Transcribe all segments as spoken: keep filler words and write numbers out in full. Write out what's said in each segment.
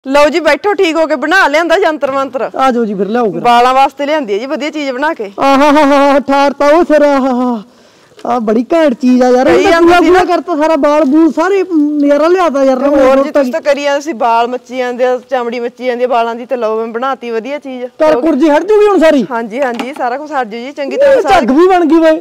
ਲਓ ਜੀ ਬੈਠੋ ਠੀਕ ਹੋ ਕੇ ਬਣਾ ਲਿਆਂਦਾ ਜੰਤਰ ਮੰਤਰ। ਆ ਜਾਓ ਜੀ ਫਿਰ ਲਿਆਓ ਫਿਰ। ਵਾਲਾਂ ਵਾਸਤੇ ਲਿਆਂਦੀ ਹੈ ਜੀ ਵਧੀਆ ਚੀਜ਼ ਬਣਾ ਕੇ। ਆਹਾ ਹਾ ਹਾ ਠਾਰ ਤਾਂ ਉਹ ਫਿਰ ਆਹਾ ਆ ਬੜੀ ਘੈਂਟ ਚੀਜ਼ ਆ ਯਾਰ। ਪੂਰਾ ਕਰਤਾ ਸਾਰਾ ਵਾਲ ਬੂਲ ਸਾਰੇ ਨਜ਼ਾਰਾ ਲਿਆਤਾ ਯਾਰ। ਹੋਰ ਜੀ ਤੁਸੀਂ ਤਾਂ ਕਰੀ ਜਾਂਦੇ ਸੀ ਵਾਲ ਮੱਚੀ ਜਾਂਦੇ ਆ ਚਮੜੀ ਮੱਚੀ ਜਾਂਦੀ ਵਾਲਾਂ ਦੀ ਤੇ ਲਓ ਮੈਂ ਬਣਾਤੀ ਵਧੀਆ ਚੀਜ਼। ਕਰ ਕੁਰਜੀ ਹਟ ਜੂਗੀ ਹੁਣ ਸਾਰੀ। ਹਾਂਜੀ ਹਾਂਜੀ ਸਾਰਾ ਕੁਝ ਹਟ ਜੂ ਜੀ ਚੰਗੀ ਤਰ੍ਹਾਂ। ਝੱਗ ਵੀ ਬਣ ਗਈ ਵੇ।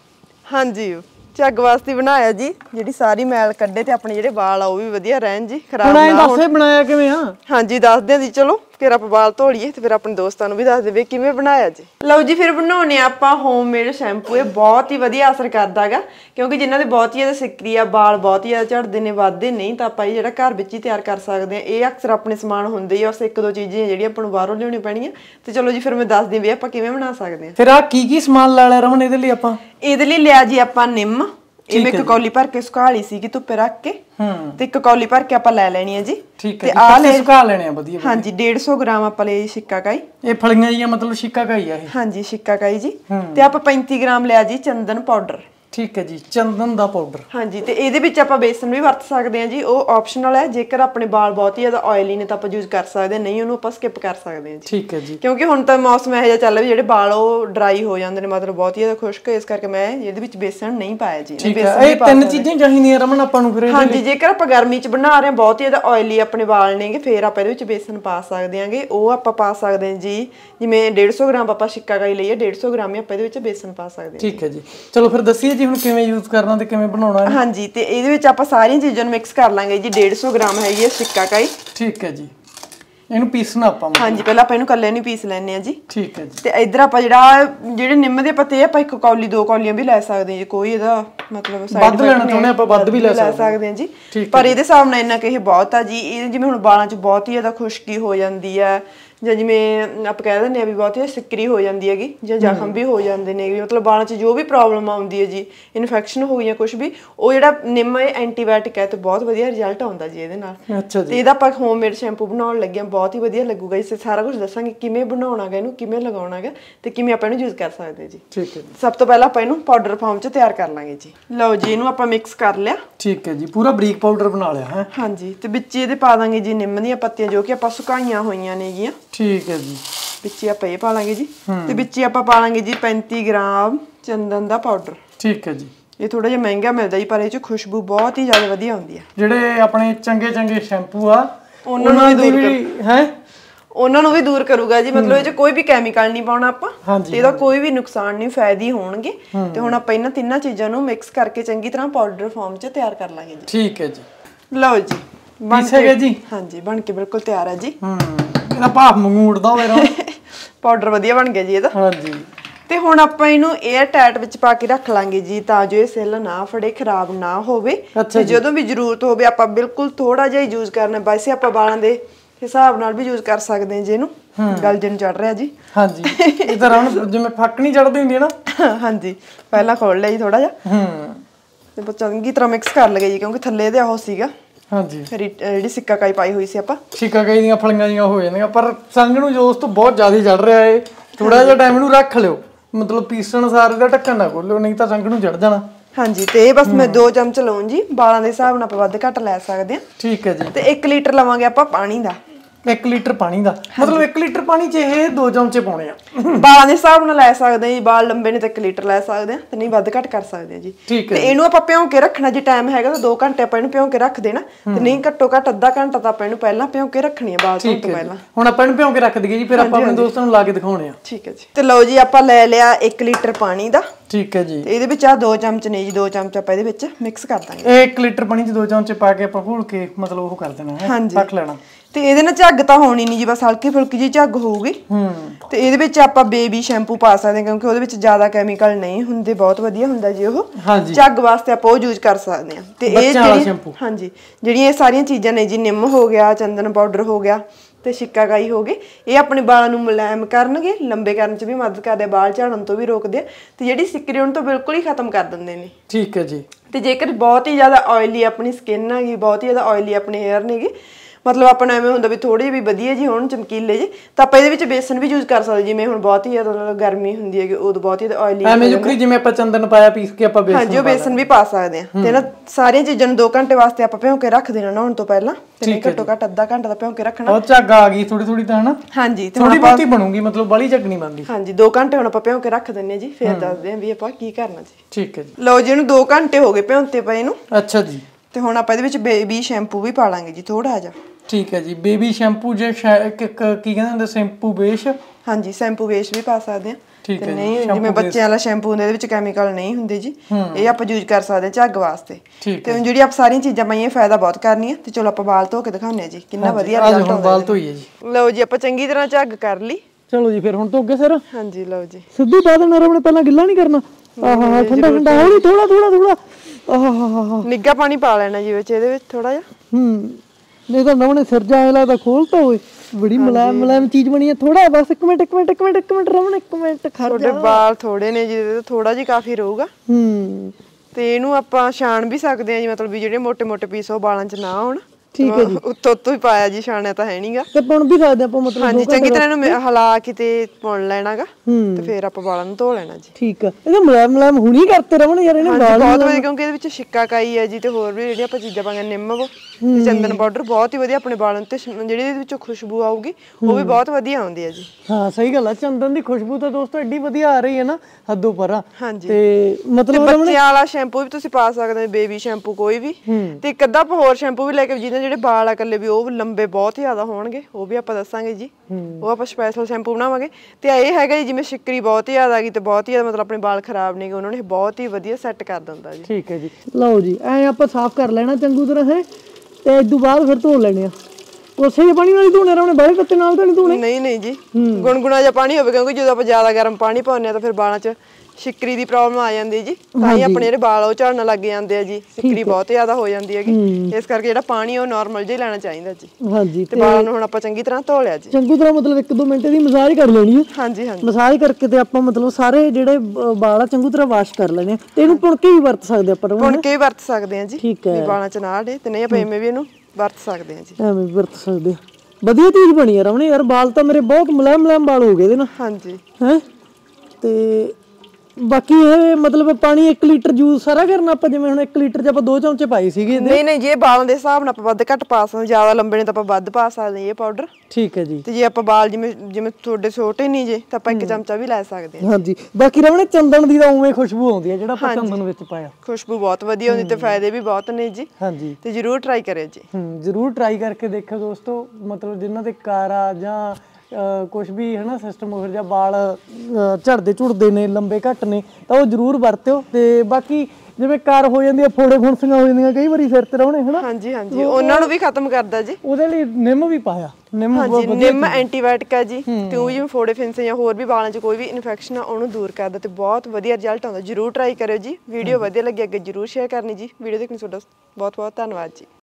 ਹਾਂਜੀ ਝੱਗ ਵਾਸਤੇ ਬਣਾਇਆ ਜੀ ਜਿਹੜੀ ਸਾਰੀ ਮੈਲ ਕੱਢੇ ਤੇ ਆਪਣੇ ਜਿਹੜੇ ਵਾਲ ਆ ਉਹ ਵੀ ਵਧੀਆ ਰਹਿਣ ਜੀ ਖਰਾਬ ਨਾ ਹੋਣ। ਹੁਣ ਦੱਸੇ ਬਣਾਇਆ ਕਿਵੇਂ ਆ? ਹਾਂਜੀ ਦੱਸਦੇ ਆ ਜੀ ਚਲੋ ਫਿਰ ਆਪਾਂ ਵਾਲ ਧੋ ਲਈਏ ਤੇ ਫਿਰ ਆਪਣੇ ਦੋਸਤਾਂ ਨੂੰ ਵੀ ਦੱਸ ਦੇਵੇ ਕਿਵੇਂ ਬਣਾਇਆ ਜੀ। ਲਓ ਜੀ ਫਿਰ ਬਣਾਉਣੇ ਆਪਾਂ ਹੋਮਮੇਡ ਸ਼ੈਂਪੂ। ਇਹ ਬਹੁਤ ਹੀ ਵਧੀਆ ਅਸਰ ਕਰਦਾ ਹੈਗਾ ਕਿਉਂਕਿ ਜਿਨ੍ਹਾਂ ਦੇ ਬਹੁਤ ਹੀ ਜ਼ਿਆਦਾ ਸਿੱਕਰੀ ਆ ਵਾਲ ਬਹੁਤ ਹੀ ਜ਼ਿਆਦਾ ਝੜਦੇ ਨੇ ਵੱਧਦੇ ਨਹੀਂ ਤਾਂ ਆਪਾਂ ਇਹ ਜਿਹੜਾ ਘਰ ਵਿੱਚ ਹੀ ਤਿਆਰ ਕਰ ਸਕਦੇ ਆ। ਇਹ ਅਕਸਰ ਆਪਣੇ ਸਮਾਨ ਹੁੰਦੇ ਹੀ ਬਸ ਇੱਕ ਦੋ ਚੀਜ਼ਾਂ ਜਿਹੜੀਆਂ ਆਪਾਂ ਨੂੰ ਬਾਹਰੋਂ ਲਿਆਉਣੀ ਪੈਣੀਆਂ ਤੇ ਚਲੋ ਜੀ ਫਿਰ ਮੈਂ ਦੱਸਦੀ ਵੀ ਆਪਾਂ ਕਿਵੇਂ ਬਣਾ ਸਕਦੇ ਆ। ਫਿਰ ਆ ਕੀ ਕੀ ਸਮਾਨ ਲਾ ਲਿਆ ਰਮਨ ਇਹਦੇ ਲਈ ਆਪਾਂ? ਇਹਦੇ ਲਈ ਲਿਆ ਜੀ ਆਪਾਂ ਨਿੰਮ। ਇਹ ਮੈਂ ਇੱਕ ਕੌਲੀ ਭਰ ਕੇ ਸੁਕਾ ਲਈ ਸੀਗੀ ਧੁੱਪੇ ਰੱਖ ਕੇ ਤੇ ਇੱਕ ਕੌਲੀ ਭਰ ਕੇ ਆਪਾਂ ਲੈ ਲੈਣੀ ਹੈ ਜੀ। ਤੇ ਆ ਲੈ ਸੁਕਾ ਲੈਣੇ ਆ ਵਧੀਆ। ਹਾਂਜੀ ਡੇਢ ਸੌ ਗ੍ਰਾਮ ਆਪਾਂ ਲਈ ਸ਼ਿਕਾਕਾਈ। ਇਹ ਫਲੀਆਂ ਜੀਆਂ ਮਤਲਬ ਸ਼ਿਕਾਕਾਈ ਆ ਇਹ? ਹਾਂਜੀ ਸ਼ਿਕਾਕਾਈ ਜੀ। ਤੇ ਆਪਾਂ ਪੈਂਤੀ ਗ੍ਰਾਮ ਲਿਆ ਜੀ ਚੰਦਨ ਪਾਊਡਰ। ਠੀਕ ਹੈ ਜੀ ਚੰਦਨ ਦਾ ਪਾਊਡਰ। ਹਾਂਜੀ ਤੇ ਇਹਦੇ ਵਿੱਚ ਆਪਾਂ ਬੇਸਨ ਵੀ ਵਰਤ ਸਕਦੇ ਆ ਜੀ ਉਹ ਆਪਸ਼ਨਲ ਹੈ। ਜੇਕਰ ਆਪਣੇ ਵਾਲ ਬਹੁਤ ਹੀ ਜ਼ਿਆਦਾ ਆਇਲੀ ਨੇ ਤਾਂ ਆਪਾਂ ਯੂਜ਼ ਕਰ ਸਕਦੇ ਆ ਨਹੀਂ ਉਹਨੂੰ ਆਪਾਂ ਸਕਿਪ ਕਰ ਸਕਦੇ ਆ ਜੀ। ਠੀਕ ਹੈ ਜੀ ਕਿਉਂਕਿ ਹੁਣ ਤਾਂ ਮੌਸਮ ਇਹੋ ਜਿਹਾ ਚੱਲ ਵੀ ਜਿਹੜੇ ਵਾਲ ਉਹ ਡਰਾਈ ਹੋ ਜਾਂਦੇ ਨੇ ਮਤਲਬ ਬਹੁਤ ਹੀ ਜ਼ਿਆਦਾ ਖੁਸ਼ਕ ਇਸ ਕਰਕੇ ਮੈਂ ਇਹਦੇ ਵਿੱਚ ਬੇਸਨ ਨਹੀਂ ਪਾਇਆ ਜੀ। ਇਹ ਤਿੰਨ ਚੀਜ਼ਾਂ ਚਾਹੀਦੀਆਂ ਰਮਨ ਆਪਾਂ ਨੂੰ ਫਿਰ? ਹਾਂਜੀ ਜੇਕਰ ਆਪਾਂ ਗਰਮੀ ਚ ਬਣਾ ਰਹੇ ਆ ਬਹੁਤ ਹੀ ਜ਼ਿਆਦਾ ਆਇਲੀ ਆਪਣੇ ਵਾਲ ਨੇਗੇ ਫਿਰ ਆਪਾਂ ਇਹਦੇ ਵਿੱਚ ਬੇਸਨ ਪਾ ਸਕਦੇ ਆਂਗੇ। ਉਹ ਆਪਾਂ ਪਾ ਸਕਦੇ ਆ ਜੀ ਜਿਵੇਂ ਡੇਢ ਸੌ ਗ੍ਰਾਮ ਆਪਾਂ ਸ਼ਿਕਾਕਾਈ ਲਈ ਹੈ ਡੇਢ ਸੌ ਗ੍ਰਾਮ ਹੀ ਆਪਾਂ ਇਹਦੇ ਵਿੱਚ ਬੇਸਨ ਪਾ ਸਕਦੇ ਆ। ਠੀਕ ਹੈ ਜੀ ਚਲੋ ਫਿਰ ਦੱਸੀਏ ਜੀ ਹੁਣ ਕਿਵੇਂ ਯੂਜ਼ ਕਰਨਾ ਤੇ ਕਿਵੇਂ ਬਣਾਉਣਾ ਹੈ? ਹਾਂਜੀ ਤੇ ਇਹਦੇ ਵਿੱਚ ਆਪਾਂ ਸਾਰੀਆਂ ਚੀਜ਼ਾਂ ਨੂੰ ਮਿਕਸ ਕਰ ਲਾਂਗੇ ਜੀ। ਡੇਢ ਸੌ ਗ੍ਰਾਮ ਹੈਗੀ ਹੈ ਸ਼ਿਕਾਕਾਈ। ਠੀਕ ਹੈ ਜੀ ਇਹਨੂੰ ਪੀਸਣਾ ਆਪਾਂ? ਹਾਂਜੀ ਪਹਿਲਾਂ ਆਪਾਂ ਇਹਨੂੰ ਕੱਲੇ ਨੂੰ ਪੀਸ ਲੈਣੇ ਆ ਜੀ। ਠੀਕ ਹੈ ਜੀ ਤੇ ਇੱਧਰ ਆਪਾਂ ਜਿਹੜਾ ਜਿਹੜੇ ਨਿੰਮ ਦੇ ਪੱਤੇ ਆਪਾਂ ਇੱਕ ਕੌਲੀ ਦੋ ਕੌਲੀਆਂ ਵੀ ਲੈ ਸਕਦੇ ਹਾਂ ਜੀ ਕੋਈ ਇਹਦਾ ਮਤਲਬ ਸਾਈਡ ਵੱਧ ਲੈਣਾ ਚਾਹੁੰਦੇ ਆਪਾਂ ਵੱਧ ਵੀ ਲੈ ਸਕਦੇ ਹਾਂ ਜੀ ਪਰ ਇਹਦੇ ਹਿਸਾਬ ਨਾਲ ਇੰਨਾ ਕਿ ਇਹ ਬਹੁਤ ਆ ਜੀ। ਇਹ ਜਿਵੇਂ ਹੁਣ ਵਾਲਾਂ 'ਚ ਬਹੁਤ ਹੀ ਜ਼ਿਆਦਾ ਖੁਸ਼ਕੀ ਹੋ ਜਾਂਦੀ ਆ ਜਾਂ ਜਿਵੇਂ ਆਪਾਂ ਕਹਿ ਦਿੰਦੇ ਆ ਵੀ ਬਹੁਤ ਹੀ ਸਿੱਕਰੀ ਹੋ ਜਾਂਦੀ ਹੈਗੀ ਜਾਂ ਜ਼ਖਮ ਵੀ ਹੋ ਜਾਂਦੇ ਨੇ ਮਤਲਬ ਵਾਲਾਂ 'ਚ ਜੋ ਵੀ ਪ੍ਰੋਬਲਮ ਆਉਂਦੀ ਹੈ ਜੀ ਇਨਫੈਕਸ਼ਨ ਹੋ ਗਈ ਕੁਝ ਵੀ ਉਹ ਜਿਹੜਾ ਨਿੰਮ ਹੈ ਐਂਟੀਬਾਇਓਟਿਕ ਹੈ ਤੇ ਬਹੁਤ ਵਧੀਆ ਰਿਜ਼ਲਟ ਆਉਂਦਾ ਜੀ ਇਹਦੇ ਨਾਲ। ਅੱਛਾ ਜੀ ਤੇ ਇਹਦਾ ਆਪਾਂ ਹੋਮਮੇਡ ਸ਼ੈਂਪੂ ਬਣਾਉਣ ਲੱਗੇ ਆ ਬਹੁਤ ਹੀ ਵਧੀਆ ਲੱਗੂਗਾ। ਇਸ ਸਾਰਾ ਕੁਝ ਦੱਸਾਂਗੇ ਕਿਵੇਂ ਬਣਾਉਣਾ ਹੈਗਾ ਇਹਨੂੰ ਕਿਵੇਂ ਲਗਾਉਣਾ ਹੈਗਾ ਤੇ ਕਿਵੇਂ ਆਪਾਂ ਇਹਨੂੰ ਯੂਜ਼ ਕਰ ਸਕਦੇ ਜੀ। ਠੀਕ ਹੈ ਸਭ ਤੋਂ ਪਹਿਲਾਂ ਆਪਾਂ ਇਹਨੂੰ ਪਾਊਡਰ ਫਾਰਮ 'ਚ ਤਿਆਰ ਕਰ ਲਾਂਗੇ ਜੀ। ਲਓ ਜੀ ਇਹਨੂੰ ਆਪਾਂ ਮਿਕਸ ਕਰ ਲਿਆ। ਠੀਕ ਹੈ ਜੀ ਪੂਰਾ ਬਰੀਕ ਪਾਊਡਰ ਬਣਾ ਲਿਆ ਹੈ? ਹਾਂਜੀ ਤੇ ਵਿੱਚ ਇਹਦੇ ਪਾ ਦਾਂਗੇ ਜੀ ਨਿੰਮ ਦੀਆਂ ਪੱਤੀਆਂ ਜੋ ਕਿ ਆਪਾਂ ਸੁਕਾਈਆਂ ਹੋਈਆਂ ਨੇਗੀਆਂ। ਠੀਕ ਹੈ ਜੀ ਵਿੱਚ ਆਪਾਂ ਇਹ ਪਾ ਲਾਂਗੇ ਜੀ ਤੇ ਵਿੱਚ ਆਪਾਂ ਪਾ ਲਾਂਗੇ ਜੀ ਪੈਂਤੀ ਗ੍ਰਾਮ ਚੰਦਨ ਦਾ ਪਾਊਡਰ। ਠੀਕ ਹੈ ਜੀ ਇਹ ਥੋੜਾ ਜਿਹਾ ਮਹਿੰਗਾ ਮਿਲਦਾ ਜੀ ਪਰ ਇਹ 'ਚ ਖੁਸ਼ਬੂ ਬਹੁਤ ਹੀ ਜ਼ਿਆਦਾ ਵਧੀਆ ਆਉਂਦੀ ਹੈ। ਜਿਹੜੇ ਆਪਣੇ ਚੰਗੇ ਚੰਗੇ ਸ਼ੈਂਪੂ ਆ ਉਹਨਾਂ ਨੂੰ ਵੀ ਹੈ ਉਹਨਾਂ ਨੂੰ ਵੀ ਦੂਰ ਕਰੂਗਾ ਜੀ ਮਤਲਬ ਇਹ 'ਚ ਕੋਈ ਵੀ ਕੈਮੀਕਲ ਨਹੀਂ ਪਾਉਣਾ ਆਪਾਂ ਤੇ ਇਹਦਾ ਕੋਈ ਵੀ ਨੁਕਸਾਨ ਨਹੀਂ ਫਾਇਦੇ ਹੋਣਗੇ। ਤੇ ਹੁਣ ਆਪਾਂ ਇਹਨਾਂ ਤਿੰਨਾਂ ਚੀਜ਼ਾਂ ਨੂੰ ਮਿਕਸ ਕਰਕੇ ਚੰਗੀ ਤਰ੍ਹਾਂ ਪਾਊਡਰ ਫਾਰਮ 'ਚ ਤਿਆਰ ਕਰ ਲਾਂਗੇ ਜੀ। ਠੀਕ ਹੈ ਜੀ ਲਓ ਜੀ ਬਣ ਗਿਆ ਜੀ। ਹਾਂਜੀ ਬਣ ਕੇ ਬਿਲਕੁਲ ਤਿਆਰ ਹੈ ਜੀ। ਹੂੰ ਇਹਦਾ ਭਾਫ ਵਾਂਗੂ ਉੱਡਦਾ ਹੋਵੇ ਨਾ ਪਾਊਡਰ ਵਧੀਆ ਬਣ ਗਿਆ ਜੀ ਇਹਦਾ। ਹਾਂਜੀ ਤੇ ਹੁਣ ਆਪਾਂ ਇਹਨੂੰ 에ਅਰ ਟਾਈਟ ਵਿੱਚ ਪਾ ਕੇ ਰੱਖ ਲਾਂਗੇ ਜੀ ਤਾਂ ਜੋ ਇਹ ਸੈੱਲ ਨਾ ਫੜੇ ਖਰਾਬ ਨਾ ਹੋਵੇ ਤੇ ਜਦੋਂ ਵੀ ਜ਼ਰੂਰਤ ਹੋਵੇ ਆਪਾਂ ਬਿਲਕੁਲ ਥੋੜਾ ਜਿਹਾ ਹੀ ਯੂਜ਼ ਕਰਨਾ। ਵੈਸੇ ਆਪਾਂ ਵਾਲਾਂ ਦੇ ਹਿਸਾਬ ਨਾਲ ਵੀ ਯੂਜ਼ ਕਰ ਸਕਦੇ ਹਾਂ ਜੀ ਇਹਨੂੰ। ਗਲ ਜਿਨ ਚੜ ਰਿਹਾ ਜੀ। ਹਾਂਜੀ ਇਹ ਤਾਂ ਹੁਣ ਜਿਵੇਂ ਫੱਕ ਨਹੀਂ ਚੜਦੀ ਹੁੰਦੀ ਹੈ ਨਾ। ਹਾਂਜੀ ਪਹਿਲਾਂ ਖੋਲ ਲਿਆ ਜੀ ਥੋੜਾ ਜਿਹਾ ਹੂੰ ਤੇ ਚੰਗੀ ਤਰ੍ਹਾਂ ਮਿਕਸ ਕਰ ਲਗੇ ਜੀ ਕਿਉਂਕਿ ਥੱਲੇ ਇਹਦੇ ਉਹ ਸੀਗਾ। ਹਾਂਜੀ ਫਿਰ ਜਿਹੜੀ ਸਿੱਕਾਕਾਈ ਪਾਈ ਹੋਈ ਸੀ ਆਪਾਂ ਸਿੱਕਾਕਾਈ ਦੀਆਂ ਫਲੀਆਂ ਜੀਆਂ ਹੋ ਜਾਂਦੀਆਂ ਪਰ ਸੰਗ ਨੂੰ ਜੋ ਉਸ ਤੋਂ ਬਹੁਤ ਜ਼ਿਆਦਾ ਚੜ ਰਿਹਾ ਏ। ਥੋੜਾ ਜਿਹਾ ਟਾਈਮ ਇਹਨੂੰ ਰੱਖ ਲਿਓ ਮਤਲਬ ਪੀਸਣ ਸਾਰੇ ਦਾ ਢੱਕਣ ਨਾ ਖੋਲਿਓ ਨਹੀਂ ਤਾਂ ਸੰਗ ਨੂੰ ਚੜ ਜਾਣਾ। ਹਾਂਜੀ ਤੇ ਇਹ ਬਸ ਮੈਂ ਦੋ ਚਮਚ ਲਾਉਂ ਜੀ ਵਾਲਾਂ ਦੇ ਹਿਸਾਬ ਨਾਲ ਆਪਾਂ ਵੱਧ ਘੱਟ ਲੈ ਸਕਦੇ ਹਾਂ। ਠੀਕ ਹੈ ਜੀ ਤੇ ਇੱਕ ਲੀਟਰ ਲਵਾਂਗੇ ਆਪਾਂ ਪਾਣੀ ਦਾ। ਇੱਕ ਲੀਟਰ ਪਾਣੀ ਦਾ ਮਤਲਬ ਇੱਕ ਲੀਟਰ ਪਾਣੀ 'ਚ ਇਹ ਦੋ ਚਮਚੇ ਪਾਉਣੇ ਆ। ਵਾਲਾਂ ਦੇ ਹਿਸਾਬ ਨਾਲ ਲੈ ਸਕਦੇ ਜੀ ਵਾਲ ਲੰਬੇ ਨੇ ਤਾਂ ਇੱਕ ਲੀਟਰ ਲੈ ਸਕਦੇ ਆ ਤੇ ਨਹੀਂ ਵੱਧ ਘੱਟ ਕਰ ਸਕਦੇ ਆ ਜੀ। ਤੇ ਇਹਨੂੰ ਆਪਾਂ ਭਿਉਂ ਕੇ ਰੱਖਣਾ ਜੀ ਟਾਈਮ ਹੈਗਾ ਤਾਂ ਦੋ ਘੰਟੇ ਆਪਾਂ ਇਹਨੂੰ ਭਿਉਂ ਕੇ ਰੱਖ ਦੇਣਾ ਤੇ ਨਹੀਂ ਘੱਟੋ ਘੱਟ ਅੱਧਾ ਘੰਟਾ ਤਾਂ ਆਪਾਂ ਇਹਨੂੰ ਪਹਿਲਾਂ ਭਿਉਂ ਕੇ ਰੱਖਣੀ ਆ ਵਾਲ ਧੋਣ ਤੋਂ ਪਹਿਲਾਂ। ਹੁਣ ਆਪਾਂ ਇਹਨੂੰ ਭਿਉਂ ਕੇ ਰੱਖ ਦਈਏ ਜੀ ਫਿਰ ਆਪਾਂ ਆਪਣੇ ਦੋਸਤਾਂ ਨੂੰ ਲਾ ਕੇ ਦਿਖਾਉਣੇ ਆ। ਠੀਕ ਹੈ ਜੀ ਤੇ ਲਓ ਜੀ ਆਪਾਂ ਲੈ ਲਿਆ ਇੱਕ ਲੀਟਰ ਪਾਣੀ ਦਾ। ਠੀਕ ਹੈ ਜੀ ਤੇ ਇਹਦੇ ਵਿੱਚ ਆ ਦੋ ਚਮਚ ਨੇ ਜੀ ਦੋ ਚਮਚ ਆਪਾਂ ਇਹਦੇ ਵਿੱਚ ਮਿਕਸ ਕਰ ਦਾਂਗੇ। ਇਹ ਇੱਕ ਲੀਟਰ ਪਾਣੀ 'ਚ ਦੋ ਚਮਚੇ ਪਾ ਕੇ ਆਪਾਂ ਘੋਲ ਕੇ ਮਤਲਬ ਉਹ ਕਰ ਦੇਣਾ ਹੈ ਰੱਖ ਲੈਣਾ। ਤੇ ਇਹਦੇ ਨਾਲ ਝੱਗ ਤਾਂ ਹੋਣੀ ਨਹੀਂ ਜੀ ਬਸ ਹਲਕੀ ਫੁਲਕੀ ਜੀ ਝੱਗ ਹੋਊਗੀ। ਹੂੰ ਤੇ ਇਹਦੇ ਵਿੱਚ ਆਪਾਂ ਬੇਬੀ ਸ਼ੈਂਪੂ ਪਾ ਸਕਦੇ ਕਿਉਂਕਿ ਉਹਦੇ ਵਿੱਚ ਜ਼ਿਆਦਾ ਕੈਮੀਕਲ ਨਹੀਂ ਹੁੰਦੇ ਬਹੁਤ ਵਧੀਆ ਹੁੰਦਾ ਜੀ ਉਹ। ਝੱਗ ਵਾਸਤੇ ਆਪਾਂ ਉਹ ਯੂਜ਼ ਕਰ ਸਕਦੇ ਹਾਂ। ਤੇ ਇਹ ਜਿਹੜੀ ਹਾਂਜੀ ਜਿਹੜੀਆਂ ਇਹ ਸਾਰੀਆਂ ਚੀਜ਼ਾਂ ਨੇ ਜੀ ਨਿੰਮ ਹੋ ਗਿਆ ਚੰਦਨ ਪਾਊਡਰ ਹੋ ਗਿਆ ਤੇ ਸ਼ਿਕਾਕਾਈ ਹੋ ਗਏ ਇਹ ਆਪਣੇ ਵਾਲਾਂ ਨੂੰ ਮੁਲਾਇਮ ਕਰਨਗੇ ਲੰਬੇ ਕਰਨ 'ਚ ਵੀ ਮਦਦ ਕਰਦੇ ਵਾਲ ਝੜਨ ਤੋਂ ਵੀ ਰੋਕਦੇ ਤੇ ਜਿਹੜੀ ਸਿੱਕਰੀ ਉਹਨਾਂ ਤੋਂ ਬਿਲਕੁਲ ਹੀ ਖਤਮ ਕਰ ਦਿੰਦੇ ਨੇ। ਠੀਕ ਹੈ ਜੀ ਤੇ ਜੇਕਰ ਬਹੁਤ ਹੀ ਜ਼ਿਆਦਾ ਆਇਲੀ ਆਪਣੀ ਸਕਿਨ ਹੈਗੀ ਬਹੁਤ ਹੀ ਜ਼ਿਆਦਾ ਆਇਲੀ ਆਪਣੇ ਹੇਅਰ ਨੇਗੇ ਮਤਲਬ ਆਪਾਂ ਨੂੰ ਐਵੇਂ ਹੁੰਦਾ ਵੀ ਥੋੜੇ ਵੀ ਵਧੀਆ ਜੀ ਹੁਣ ਚਮਕੀਲੇ ਜੀ ਤਾਂ ਆਪਾਂ ਇਹਦੇ ਵਿੱਚ ਬੇਸਨ ਵੀ ਯੂਜ਼ ਕਰ ਸਕਦੇ ਜਿਵੇਂ ਹੁਣ ਬਹੁਤ ਹੀ ਜ਼ਿਆਦਾ ਗਰਮੀ ਹੁੰਦੀ ਹੈ ਉਦੋਂ ਬਹੁਤ ਹੀ ਆਇਲੀ ਐਵੇਂ ਜੁਕਰੀ ਜਿਵੇਂ ਆਪਾਂ ਚੰਦਨ ਪਾਇਆ ਪੀਸ ਕੇ ਆਪਾਂ ਬੇਸਨ ਹਾਂਜੀ ਉਹ ਬੇਸਨ ਵੀ ਪਾ ਸਕਦੇ ਆ ਤੇ ਨਾ ਸਾਰੀਆਂ ਚੀਜ਼ਾਂ ਨੂੰ ਦੋ ਘੰਟੇ ਵਾਸਤੇ ਆਪਾਂ ਭਿਓ ਕੇ ਰੱਖ ਦੇਣਾ ਨਹਾਉਣ ਤੋਂ ਪਹਿਲਾਂ ਤੇ ਘੱਟੋ ਘੱਟ ਅੱਧਾ ਘੰਟਾ ਦਾ ਭਿਓ ਕੇ ਰੱਖਣਾ ਉਹ ਝੱਗ ਆ ਗਈ ਥੋੜੀ ਥੋੜੀ ਤਾਂ ਹਨਾ ਹਾਂਜੀ ਤੇ ਥੋੜੀ ਬਹੁਤੀ ਬਣੂਗੀ ਮਤਲਬ ਬਾਲੀ ਝੱਗ ਨਹੀਂ ਬਣਦੀ ਹਾਂਜੀ ਦੋ ਘੰਟੇ ਹੁਣ ਆਪਾਂ ਭਿਓ ਕੇ ਰੱਖ ਦਿੰਨੇ ਆ ਜੀ ਫਿਰ ਦੱਸਦੇ ਆ ਵੀ ਆਪਾਂ ਕੀ ਕਰਨਾ ਜੀ ਠੀਕ ਹੈ ਜੀ ਲਓ ਜੀ ਇਹਨੂੰ ਦੋ ਘੰਟੇ ਹੋ ਗਏ ਭਿਉਂਤੇ ਪਏ ਨੂੰ ਅੱਛਾ ਜੀ ਤੇ ਹੁਣ ਆਪਾਂ ਇਹਦੇ ਵਿੱਚ ਬੇਬੀ ਸ਼ੈਂਪੂ ਵੀ ਪਾ ਲਾਂਗੇ ਜੀ ਥੋੜਾ ਜਿਹਾ ਠੀਕ ਹੈ ਜੀ ਬੇਬੀ ਸ਼ੈਂਪੂ ਜੇ ਕੀ ਕਹਿੰਦੇ ਹੁੰਦੇ ਸ਼ੈਂਪੂ ਬੇਸ ਹਾਂਜੀ ਸ਼ੈਂਪੂ ਬੇਸ ਵੀ ਪਾ ਸਕਦੇ ਆ ਠੀਕ ਹੈ ਨਹੀਂ ਜਿਵੇਂ ਬੱਚਿਆਂ ਵਾਲਾ ਸ਼ੈਂਪੂ ਹੁੰਦਾ ਇਹਦੇ ਵਿੱਚ ਕੈਮੀਕਲ ਨਹੀਂ ਹੁੰਦੇ ਜੀ ਇਹ ਆਪਾਂ ਯੂਜ਼ ਕਰ ਸਕਦੇ ਝੱਗ ਵਾਸਤੇ ਤੇ ਹੁਣ ਜਿਹੜੀ ਆਪਾਂ ਸਾਰੀਆਂ ਚੀਜ਼ਾਂ ਪਾਈਆਂ ਫਾਇਦਾ ਬਹੁਤ ਕਰਨੀ ਹੈ ਤੇ ਚਲੋ ਆਪਾਂ ਵਾਲ ਧੋ ਕੇ ਦਿਖਾਉਂਦੇ ਆ ਜੀ ਕਿੰਨਾ ਵਧੀਆ ਰਿਜ਼ਲਟ ਆਉਂਦਾ ਵਾਲ ਧੋਈਏ ਜੀ ਲਓ ਜੀ ਆਪਾਂ ਚੰਗੀ ਤਰ੍ਹਾਂ ਝੱਗ ਕਰ ਲਈ ਚਲੋ ਜੀ ਫਿਰ ਹੁਣ ਧੋ ਗਏ ਸਿਰ ਹਾਂਜੀ ਲਓ ਜੀ ਸਿੱਧੂ ਪਾ ਦੇਣਾ ਰਮਣੇ ਪਹਿਲਾਂ ਗਿੱਲਾ ਨਹੀਂ ਕਰਨਾ ਆਹਾ ਠੰਡਾ ਠੰਡਾ ਹੌਲੀ ਥੋੜਾ ਥੋੜਾ ਥੋੜਾ ਆਹਾ ਨਿੱਘਾ ਪਾਣੀ ਪਾ ਲੈਣਾ ਜੀ ਵਿੱਚ ਇਹਦੇ ਵਿੱਚ ਥੋੜਾ ਜਿਹਾ ਹੂੰ ਨਹੀਂ ਤਾਂ ਰਮਣੇ ਸਿਰ ਜਾ ਐ ਲੱਗਦਾ ਖੋਲਤਾ ਹੋਏ ਬੜੀ ਮੁਲਾਇਮ ਮੁਲਾਇਮ ਚੀਜ਼ ਬਣੀ ਹੈ ਥੋੜਾ ਬਸ ਇੱਕ ਮਿੰਟ ਇੱਕ ਮਿੰਟ ਇੱਕ ਮਿੰਟ ਇੱਕ ਮਿੰਟ ਰਮਣੇ ਇੱਕ ਮਿੰਟ ਖੜ ਜਾ ਤੁਹਾਡੇ ਵਾਲ ਥੋੜੇ ਨੇ ਜੀ ਥੋੜਾ ਜਿਹਾ ਕਾਫੀ ਰਹੂਗਾ ਹੂੰ ਤੇ ਇਹਨੂੰ ਆਪਾਂ ਛਾਣ ਵੀ ਸਕਦੇ ਆ ਜੀ ਮਤਲਬ ਵੀ ਜਿਹੜੇ ਮੋٹے ਮੋٹے ਪੀਸ ਉਹ ਵਾਲਾਂ 'ਚ ਨਾ ਆਉਣ ਠੀਕ ਹੈ ਜੀ ਉੱਤੋਂ ਉੱਤੋਂ ਹੀ ਪਾਇਆ ਜੀ ਛਾਣਿਆ ਤਾਂ ਹੈ ਨਹੀਂਗਾ ਤੇ ਪੁਣ ਵੀ ਸਕਦੇ ਆਪਾਂ ਮਤਲਬ ਹਾਂਜੀ ਚੰਗੀ ਤਰ੍ਹਾਂ ਇਹਨੂੰ ਹਿਲਾ ਕੇ ਤੇ ਪੁਣ ਲੈਣਾਗਾ ਤੇ ਫਿਰ ਆਪਾਂ ਵਾਲਾਂ ਨੂੰ ਧੋ ਲੈਣਾ ਜੀ ਠੀਕ ਆ ਇਹਦੇ ਮੁਲਾਇਮ ਮੁਲਾਇਮ ਹੁਣੀ ਕਰਤੇ ਰਮਣ ਯਾਰ ਇਹਨੇ ਵਾਲ ਬਹੁਤ ਵਧੀਆ ਕਿਉਂਕਿ ਇਹਦੇ ਵਿੱਚ ਸ਼ਿਕਾਕਾਈ ਹੈ ਜੀ ਤੇ ਹੋਰ ਵੀ ਜਿਹੜੀਆਂ ਆਪਾਂ ਚੀਜ਼ਾਂ ਪਾਈਆਂ ਨਿੰਮ ਤੇ ਚੰਦਨ ਪਾਊਡਰ ਬਹੁਤ ਹੀ ਵਧੀਆ ਆਪਣੇ ਵਾਲਾਂ ਤੇ ਜਿਹੜੀ ਇਹਦੇ ਵਿੱਚੋਂ ਖੁਸ਼ਬੂ ਆਊਗੀ ਉਹ ਵੀ ਬਹੁਤ ਵਧੀਆ ਆਉਂਦੀ ਹੈ ਜੀ ਹਾਂ ਸਹੀ ਗੱਲ ਆ ਚੰਦਨ ਦੀ ਖੁਸ਼ਬੂ ਤਾਂ ਦੋਸਤੋ ਐਡੀ ਵਧੀਆ ਆ ਰਹੀ ਹੈ ਨਾ ਹੱਦੋਂ ਪਰਾਂ ਹਾਂਜੀ ਤੇ ਮਤਲਬ ਬੱਚਿਆਂ ਵਾਲਾ ਸ਼ੈਂਪੂ ਵੀ ਤੁਸੀਂ ਪਾ ਸਕਦੇ ਹੋ ਬੇਬੀ ਸ਼ੈਂਪੂ ਕੋਈ ਵੀ ਤੇ ਇੱਕ ਅੱਧਾ ਹੋਰ ਸ਼ੈਂਪੂ ਵੀ ਲੈ ਕੇ ਜਿਹਦੇ ਜਿਹੜੇ ਵਾਲ ਆ ਇਕੱਲੇ ਵੀ ਉਹ ਲੰਬੇ ਬਹੁਤ ਜ਼ਿਆਦਾ ਹੋਣਗੇ ਉਹ ਵੀ ਆਪਾਂ ਦੱਸਾਂਗੇ ਜੀ ਉਹ ਆਪਾਂ ਸਪੈਸ਼ਲ ਸ਼ੈਂਪੂ ਬਣਾਵਾਂਗੇ ਤੇ ਇਹ ਹੈਗਾ ਜੀ ਜਿਵੇਂ ਸ਼ਿਕਰੀ ਬਹੁਤ ਹੀ ਜ਼ਿਆਦਾ ਆ ਗਈ ਤੇ ਬਹੁਤ ਹੀ ਜ਼ਿਆਦਾ ਮਤਲਬ ਆਪਣੇ ਵਾਲ ਖਰਾਬ ਨਹੀਂ ਗਏ ਉਹਨਾਂ ਨੇ ਬਹੁਤ ਹੀ ਵਧੀਆ ਸੈੱਟ ਕਰ ਦਿੰਦਾ ਜੀ ਠੀਕ ਹੈ ਜੀ ਲਓ ਜੀ ਐ ਆਪਾਂ ਸਾਫ਼ ਕਰ ਲੈਣਾ ਚੰਗੀ ਤਰ੍ਹਾਂ ਹੈ ਤੇ ਇਸ ਤੋਂ ਬਾਅਦ ਫਿਰ ਧੋ ਲੈਣੇ ਆ ਉਸੇ ਹੀ ਪਾਣੀ ਨਾਲ ਹੀ ਧੋਣੇ ਰਹਿਣੇ ਬਾਹਰ ਕੱਤੇ ਨਾਲ ਤਾਂ ਨਹੀਂ ਧੋਣੇ ਨਹੀਂ ਨਹੀਂ ਜੀ ਗੁਣਗੁਣਾ ਜਿਹਾ ਪਾਣੀ ਹੋਵੇ ਕਿਉਂਕਿ ਜਦੋਂ ਆਪਾਂ ਜ਼ਿਆਦਾ ਗਰਮ ਪਾਣੀ ਪਾਉਂਦੇ ਆ ਤਾਂ ਫਿਰ ਵਾਲਾਂ 'ਚ ਸ਼ਿਕਰੀ ਦੀ ਪ੍ਰੋਬਲਮ ਆ ਜਾਂਦੀ ਜੀ ਤਾਂ ਹੀ ਆਪਣੇ ਜਿਹੜੇ ਵਾਲ ਉਹ ਝੜਨ ਲੱਗ ਜਾਂਦੇ ਆ ਜੀ ਸ਼ਿਕਰੀ ਬਹੁਤ ਜ਼ਿਆਦਾ ਹੋ ਜਾਂਦੀ ਹੈਗੀ ਇਸ ਕਰਕੇ ਜਿਹੜਾ ਪਾਣੀ ਉਹ ਨਾਰਮਲ ਜਿਹਾ ਲੈਣਾ ਚਾਹੀਦਾ ਜੀ ਹਾਂਜੀ ਤੇ ਵਾਲਾਂ ਨੂੰ ਹੁਣ ਆਪਾਂ ਚੰਗੀ ਤਰ੍ਹਾਂ ਧੋ ਲਿਆ ਜੀ ਚੰਗੀ ਤਰ੍ਹਾਂ ਮਤਲਬ ਇੱਕ ਦੋ ਮਿੰਟ ਦੀ ਮਸਾਜ ਕਰ ਲੈਣੀ ਹੈ ਹਾਂਜੀ ਹਾਂਜੀ ਮਸਾਜ ਕਰਕੇ ਤੇ ਆਪਾਂ ਮਤਲਬ ਸਾਰੇ ਜਿਹੜੇ ਵਾਲ ਆ ਚੰਗੀ ਤਰ੍ਹਾਂ ਵਾਸ਼ ਕਰ ਲੈਣੇ ਤੇ ਇਹਨੂੰ ਪੁਣ ਕੇ ਵੀ ਵਰਤ ਸਕਦੇ ਆਪਾਂ ਪੁਣ ਕੇ ਵੀ ਵਰਤ ਸਕਦੇ ਆ ਜੀ ਵੀ ਵਾਲਾਂ 'ਚ ਨਾ ਡੇ ਤੇ ਨਹੀਂ ਆਪਾਂ ਐਵੇਂ ਵੀ ਇਹਨੂੰ ਵਰਤ ਸਕਦੇ ਆ ਜੀ ਐਵੇਂ ਵੀ ਵਰਤ ਸਕਦੇ ਆ ਵਧੀਆ ਚੀਜ਼ ਬਣੀ ਯਾਰ ਰਮਣੇ ਯਾਰ ਵਾਲ ਤਾਂ ਮੇਰੇ ਬਹੁਤ ਮੁਲਾਇਮ ਮੁਲਾਇਮ ਵਾਲ ਹੋ ਗਏ ਇਹਦੇ ਨਾਲ ਹਾਂਜੀ ਹੈ ਤੇ ਬਾਕੀ ਇਹ ਮਤਲਬ ਪਾਣੀ ਇੱਕ ਲੀਟਰ ਜੂਸ ਸਾਰਾ ਕਰਨਾ ਆਪਾਂ ਜਿਵੇਂ ਹੁਣ ਇੱਕ ਲੀਟਰ ਚ ਆਪਾਂ ਦੋ ਚਮਚੇ ਪਾਈ ਸੀਗੇ ਨਹੀਂ ਨਹੀਂ ਜੇ ਵਾਲਾਂ ਦੇ ਹਿਸਾਬ ਨਾਲ ਆਪਾਂ ਵੱਧ ਘੱਟ ਪਾ ਸਕਦੇ ਜ਼ਿਆਦਾ ਲੰਬੇ ਨੇ ਤਾਂ ਆਪਾਂ ਵੱਧ ਪਾ ਸਕਦੇ ਇਹ ਪਾਊਡਰ ਠੀਕ ਹੈ ਜੀ ਤੇ ਜੇ ਆਪਾਂ ਵਾਲ ਜਿਵੇਂ ਜਿਵੇਂ ਤੁਹਾਡੇ ਛੋਟੇ ਨਹੀਂ ਜੇ ਤਾਂ ਆਪਾਂ ਇੱਕ ਚਮਚਾ ਵੀ ਲੈ ਸਕਦੇ ਹਾਂ ਹਾਂਜੀ ਬਾਕੀ ਰਮਣੇ ਚੰਦਨ ਦੀ ਤਾਂ ਉਵੇਂ ਖੁਸ਼ਬੂ ਆਉਂਦੀ ਹੈ ਜਿਹੜਾ ਆਪਾਂ ਚੰਦਨ ਵਿੱਚ ਪਾਇਆ ਖੁਸ਼ਬੂ ਬਹੁਤ ਵਧੀਆ ਹੁੰਦੀ ਤੇ ਫਾਇਦੇ ਵੀ ਬਹੁਤ ਨੇ ਜੀ ਹਾਂਜੀ ਤੇ ਜਰੂਰ ਟਰਾਈ ਕਰਿਓ ਜੀ ਹੂੰ ਜਰੂਰ ਟਰਾਈ ਕਰਕੇ ਦੇਖੋ ਦੋਸਤੋ ਮਤਲਬ ਜਿਨ੍ਹਾਂ ਦੇ ਕਾਰਾ ਜਾਂ ਕੁਛ ਵੀ ਹੈ ਨਾ ਸਿਸਟਮ ਉਹ ਜਾਂ ਵਾਲ ਝੜਦੇ ਝੁੜਦੇ ਨੇ ਲੰਬੇ ਘੱਟ ਨੇ ਤਾਂ ਉਹ ਜ਼ਰੂਰ ਵਰਤਿਓ ਤੇ ਬਾਕੀ ਜਿਵੇਂ ਕਾਰ ਹੋ ਜਾਂਦੀ ਹੈ ਫੋੜੇ ਫੁੰਸੀਆਂ ਹੋ ਜਾਂਦੀਆਂ ਕਈ ਵਾਰੀ ਸਿਰ ਤੇ ਰਹਿਣੇ ਹਨਾ ਹਾਂਜੀ ਹਾਂਜੀ ਉਹਨਾਂ ਨੂੰ ਵੀ ਖਤਮ ਕਰਦਾ ਜੀ ਉਹਦੇ ਲਈ ਨਿੰਮ ਵੀ ਪਾਇਆ ਨਿੰਮ ਹਾਂਜੀ ਨਿੰਮ ਐਂਟੀਬਾਇਓਟਿਕ ਹੈ ਜੀ ਤੇ ਉਹ ਜਿਵੇਂ ਫੋੜੇ ਫਿੰਸੇ ਜਾਂ ਹੋਰ ਵੀ ਵਾਲਾਂ 'ਚ ਕੋਈ ਵੀ ਇਨਫੈਕਸ਼ਨ ਆ ਉਹਨੂੰ ਦੂਰ ਕਰਦਾ ਤੇ ਬਹੁਤ ਵਧੀਆ ਰਿਜ਼ਲਟ ਆਉਂਦਾ ਜਰੂਰ ਟਰਾਈ ਕਰਿਓ ਜੀ ਵੀਡੀਓ ਵਧੀਆ ਲੱਗੀ ਅੱਗੇ ਜਰੂਰ ਸ਼ੇਅਰ ਕਰਨੀ ਜੀ ਵੀਡੀਓ ਦੇਖਣ ਤੁਹਾਡਾ ਬਹੁਤ ਬਹੁਤ ਧੰਨਵਾਦ ਜੀ।